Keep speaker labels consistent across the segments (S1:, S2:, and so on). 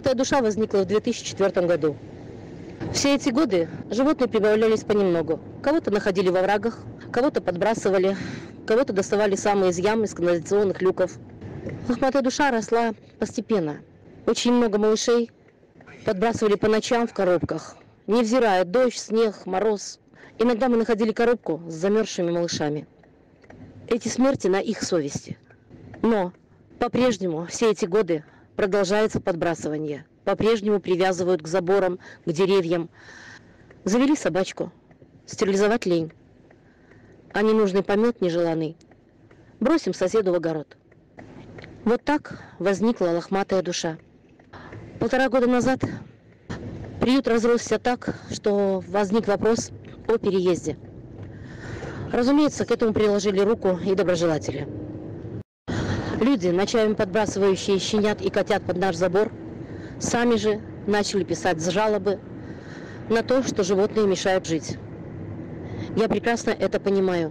S1: «Лохматая душа» возникла в 2004 году. Все эти годы животные прибавлялись понемногу. Кого-то находили во врагах, кого-то подбрасывали, кого-то доставали самые из ям, из канализационных люков. «Лохматая душа» росла постепенно. Очень много малышей подбрасывали по ночам в коробках, невзирая дождь, снег, мороз. Иногда мы находили коробку с замерзшими малышами. Эти смерти на их совести. Но по-прежнему все эти годы продолжается подбрасывание. По-прежнему привязывают к заборам, к деревьям. Завели собачку. Стерилизовать лень. А ненужный помет нежеланный бросим соседу в огород. Вот так возникла «Лохматая душа». 1,5 года назад приют разросся так, что возник вопрос о переезде. Разумеется, к этому приложили руку и доброжелатели. Люди, ночами подбрасывающие щенят и котят под наш забор, сами же начали писать жалобы на то, что животные мешают жить. Я прекрасно это понимаю,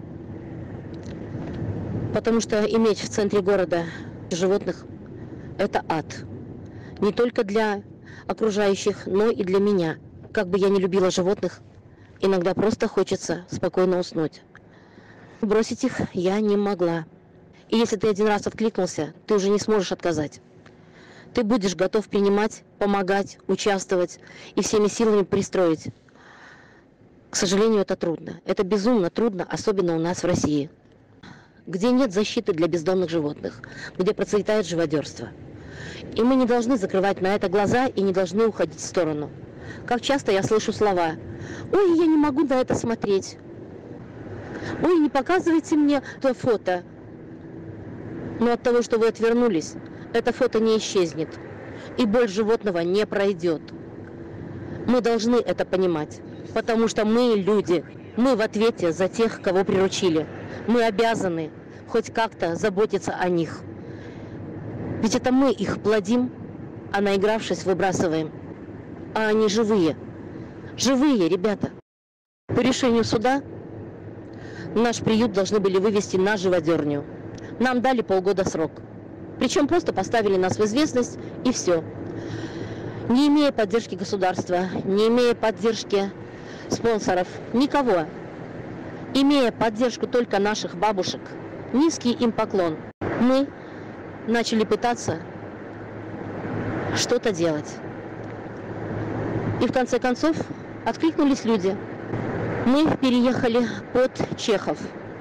S1: потому что иметь в центре города животных – это ад. Не только для окружающих, но и для меня. Как бы я ни любила животных, иногда просто хочется спокойно уснуть. Бросить их я не могла. И если ты один раз откликнулся, ты уже не сможешь отказать. Ты будешь готов принимать, помогать, участвовать и всеми силами пристроить. К сожалению, это трудно. Это безумно трудно, особенно у нас в России, где нет защиты для бездомных животных, где процветает живодерство. И мы не должны закрывать на это глаза и не должны уходить в сторону. Как часто я слышу слова: «Ой, я не могу на это смотреть», «Ой, не показывайте мне это фото». Но от того, что вы отвернулись, это фото не исчезнет, и боль животного не пройдет. Мы должны это понимать, потому что мы люди, мы в ответе за тех, кого приручили. Мы обязаны хоть как-то заботиться о них. Ведь это мы их плодим, а наигравшись, выбрасываем. А они живые. Живые, ребята. По решению суда наш приют должны были вывести на живодерню. Нам дали полгода срок. Причем просто поставили нас в известность, и все. Не имея поддержки государства, не имея поддержки спонсоров, никого, имея поддержку только наших бабушек, низкий им поклон, мы начали пытаться что-то делать. И в конце концов откликнулись люди. Мы переехали под Чехов.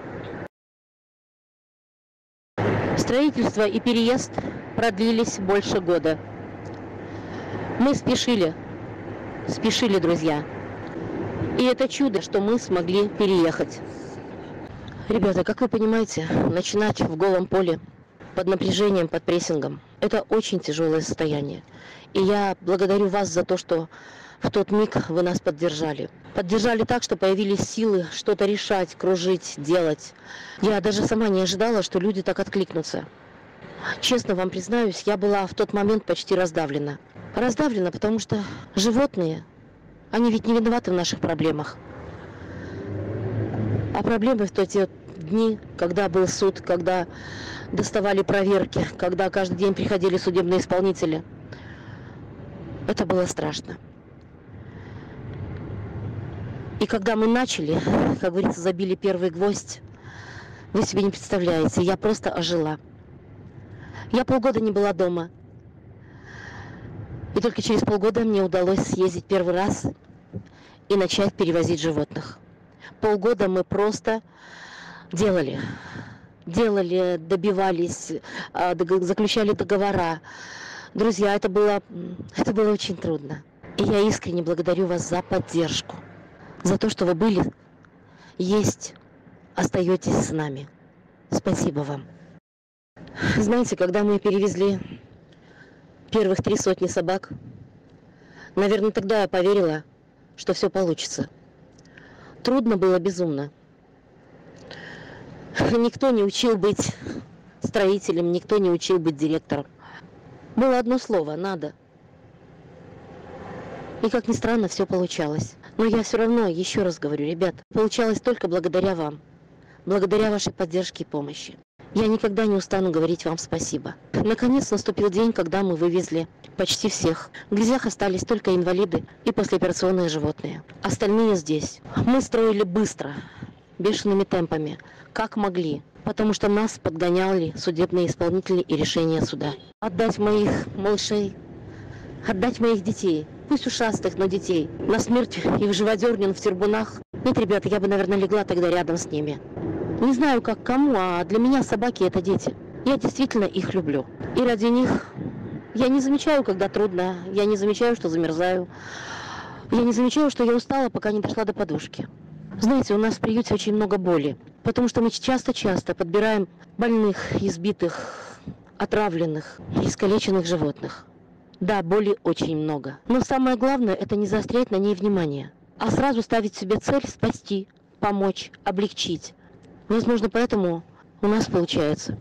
S1: Строительство и переезд продлились больше года. Мы спешили, друзья. И это чудо, что мы смогли переехать. Ребята, как вы понимаете, начинать в голом поле, под напряжением, под прессингом, это очень тяжелое состояние. И я благодарю вас за то, что в тот миг вы нас поддержали. Поддержали так, что появились силы что-то решать, кружить, делать. Я даже сама не ожидала, что люди так откликнутся. Честно вам признаюсь, я была в тот момент почти раздавлена. Раздавлена, потому что животные, они ведь не виноваты в наших проблемах. А проблемы в те дни, когда был суд, когда доставали проверки, когда каждый день приходили судебные исполнители, это было страшно. И когда мы начали, как говорится, забили первый гвоздь, вы себе не представляете, я просто ожила. Я полгода не была дома. И только через полгода мне удалось съездить первый раз и начать перевозить животных. Полгода мы просто делали, добивались, заключали договора. Друзья, это было очень трудно. И я искренне благодарю вас за поддержку, за то, что вы были, есть, остаетесь с нами. Спасибо вам. Знаете, когда мы перевезли первых 300 собак, наверное, тогда я поверила, что все получится. Трудно было безумно. Никто не учил быть строителем, никто не учил быть директором. Было одно слово – надо. И, как ни странно, все получалось. Но я все равно, еще раз говорю, ребят, получалось только благодаря вам, благодаря вашей поддержке и помощи. Я никогда не устану говорить вам спасибо. Наконец наступил день, когда мы вывезли почти всех. В грязях остались только инвалиды и послеоперационные животные. Остальные здесь. Мы строили быстро, бешеными темпами, как могли, потому что нас подгоняли судебные исполнители и решения суда. Отдать моих малышей, отдать моих детей, пусть ушастых, но детей, на смерть их живодернен в тюрбунах. Нет, ребята, я бы, наверное, легла тогда рядом с ними. Не знаю, как кому, а для меня собаки – это дети. Я действительно их люблю. И ради них я не замечаю, когда трудно, я не замечаю, что замерзаю. Я не замечаю, что я устала, пока не дошла до подушки. Знаете, у нас в приюте очень много боли, потому что мы часто-часто подбираем больных, избитых, отравленных, искалеченных животных. Да, боли очень много. Но самое главное – это не заострять на ней внимание, а сразу ставить себе цель спасти, помочь, облегчить. Возможно, поэтому у нас получается.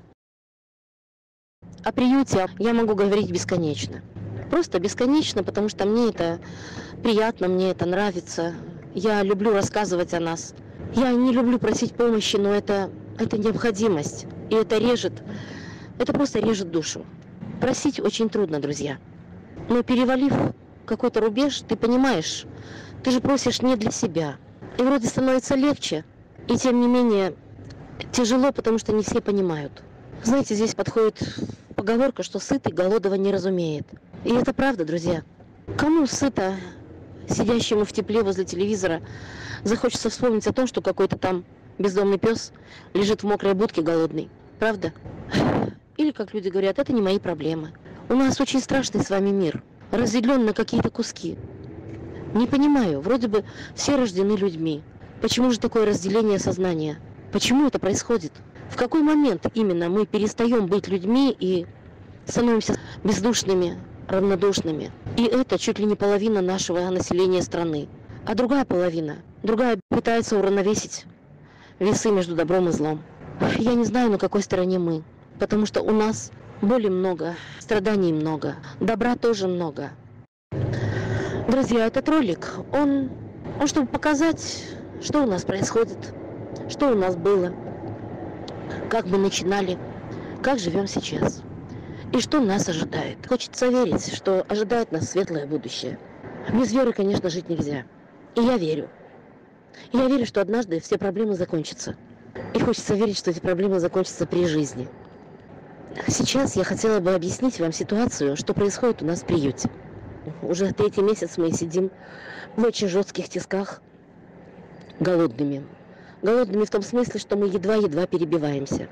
S1: О приюте я могу говорить бесконечно. Просто бесконечно, потому что мне это приятно, мне это нравится. Я люблю рассказывать о нас. Я не люблю просить помощи, но это необходимость. И это просто режет душу. Просить очень трудно, друзья. Но перевалив какой-то рубеж, ты понимаешь, ты же просишь не для себя. И вроде становится легче, и тем не менее тяжело, потому что не все понимают. Знаете, здесь подходит поговорка, что сытый голодного не разумеет. И это правда, друзья. Кому сыто, сидящему в тепле возле телевизора, захочется вспомнить о том, что какой-то там бездомный пес лежит в мокрой будке голодный. Правда? Или, как люди говорят, это не мои проблемы. У нас очень страшный с вами мир, разделен на какие-то куски. Не понимаю, вроде бы все рождены людьми. Почему же такое разделение сознания? Почему это происходит? В какой момент именно мы перестаем быть людьми и становимся бездушными, равнодушными? И это чуть ли не половина нашего населения страны. А другая половина, пытается уравновесить весы между добром и злом. Я не знаю, на какой стороне мы, потому что у нас боли много, страданий много, добра тоже много. Друзья, этот ролик, он чтобы показать, что у нас происходит, что у нас было, как мы начинали, как живем сейчас и что нас ожидает. Хочется верить, что ожидает нас светлое будущее. Без веры, конечно, жить нельзя. И я верю. Я верю, что однажды все проблемы закончатся. И хочется верить, что эти проблемы закончатся при жизни. Сейчас я хотела бы объяснить вам ситуацию, что происходит у нас в приюте. Уже третий месяц мы сидим в очень жестких тисках, голодными. Голодными в том смысле, что мы едва-едва перебиваемся.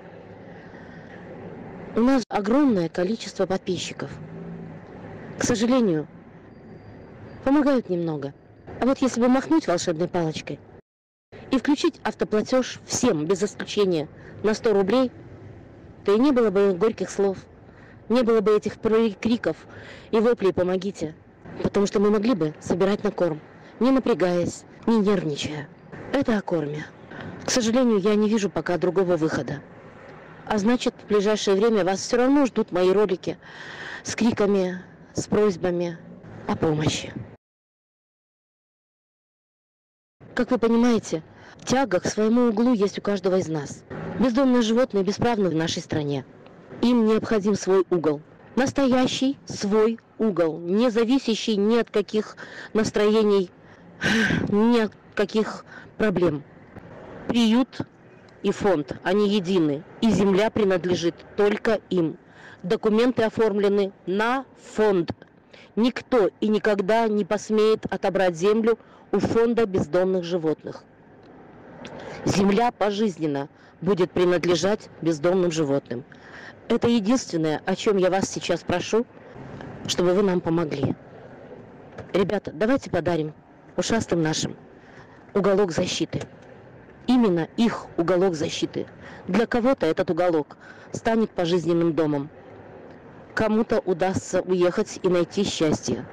S1: У нас огромное количество подписчиков. К сожалению, помогают немного. А вот если бы махнуть волшебной палочкой и включить автоплатеж всем, без исключения, на 100 рублей, то и не было бы горьких слов, не было бы этих криков и воплей «помогите», потому что мы могли бы собирать на корм, не напрягаясь, не нервничая. Это о корме. К сожалению, я не вижу пока другого выхода. А значит, в ближайшее время вас все равно ждут мои ролики с криками, с просьбами о помощи. Как вы понимаете, тяга к своему углу есть у каждого из нас. Бездомные животные бесправны в нашей стране. Им необходим свой угол. Настоящий свой угол, не зависящий ни от каких настроений, ни от каких проблем. Приют и фонд, они едины, и земля принадлежит только им. Документы оформлены на фонд. Никто и никогда не посмеет отобрать землю у фонда бездомных животных. Земля пожизненно будет принадлежать бездомным животным. Это единственное, о чем я вас сейчас прошу, чтобы вы нам помогли. Ребята, давайте подарим ушастым нашим уголок защиты. Именно их уголок защиты. Для кого-то этот уголок станет пожизненным домом. Кому-то удастся уехать и найти счастье.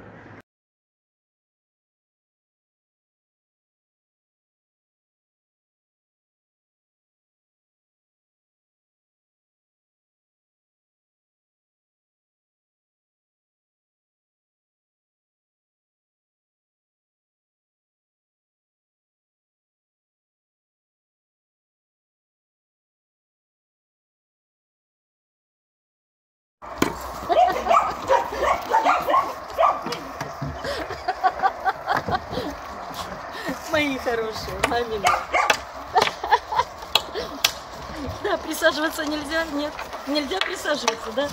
S2: Мои хорошие, мамины. Да, присаживаться нельзя? Нет, нельзя присаживаться, да?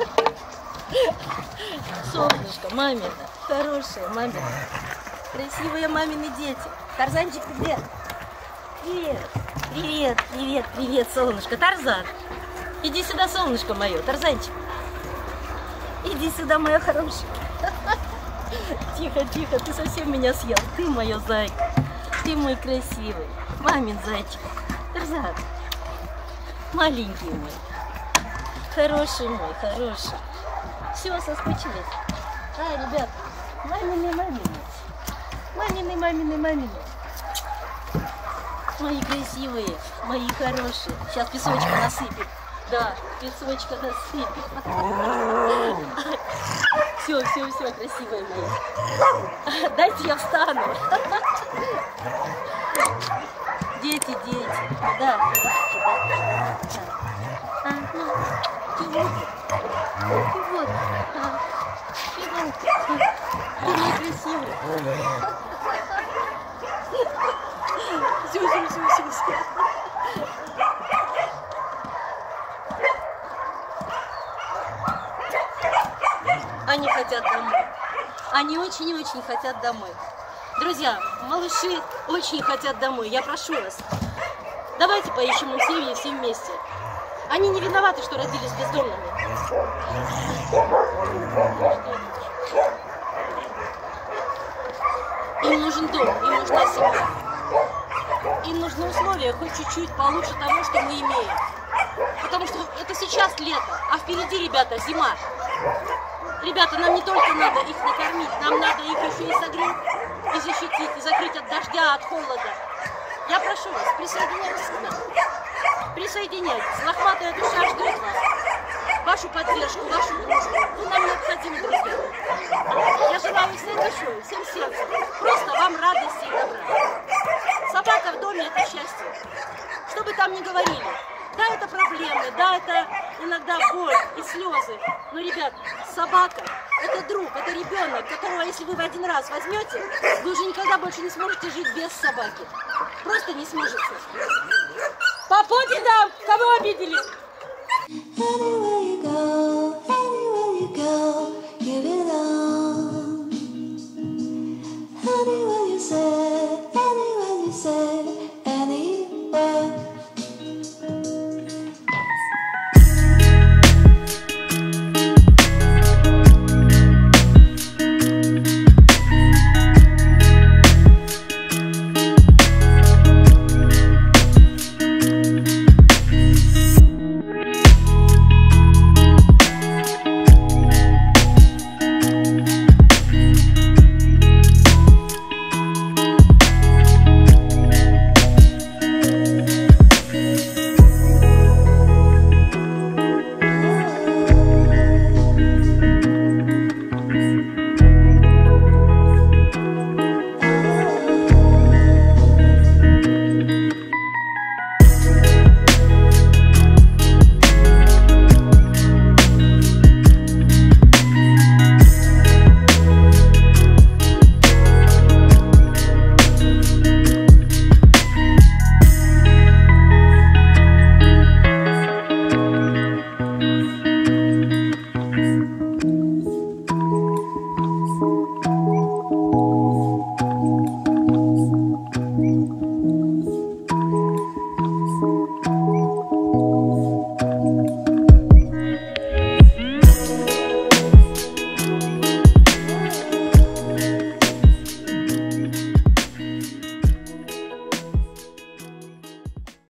S2: Солнышко, мамина, хорошая мамина. Красивые мамины дети. Тарзанчик, привет. Привет, привет, привет, привет, солнышко. Тарзан, иди сюда, солнышко мое, Тарзанчик. Иди сюда, моя хорошая. Тихо, тихо, ты совсем меня съел. Ты моя зайка. Ты мой красивый. Мамин зайчик. Тарзан. Маленький мой. Хороший мой, хороший. Все, соскучились. А, ребят, мамины, мамины. Мамины, мамины, мамины. Мои красивые, мои хорошие. Сейчас песочка насыпет. Да, песочка насыпет. Все, все, все, красивые мои. Дайте я встану. Дети, дети. Да, да. Вот. Ты мой красивый. Все, все, все, все. Они хотят домой. Они очень-очень хотят домой. Друзья, малыши очень хотят домой. Я прошу вас, давайте поищем им семьи все вместе. Они не виноваты, что родились бездомными. Им нужен дом, им нужна семья. Им нужны условия хоть чуть-чуть получше того, что мы имеем. Потому что это сейчас лето, а впереди, ребята, зима. Ребята, нам не только надо их накормить, нам надо их еще и согреть, и защитить, и закрыть от дождя, от холода. Я прошу вас, присоединяйтесь к нам. Присоединяйтесь. Лохматая душа ждет вас. Вашу поддержку, вашу дружбу. Вы нам необходимы, друзья. Я желаю всей душой, всем сердцем. Просто вам радости и добра. Собака в доме – это счастье. Что бы там ни говорили. Да, это проблемы, да, это иногда боль и слезы. Но, ребят, собака – это друг, это ребенок, которого, если вы в один раз возьмете, вы уже никогда больше не сможете жить без собаки. Просто не сможете. По попе дам, кого обидели?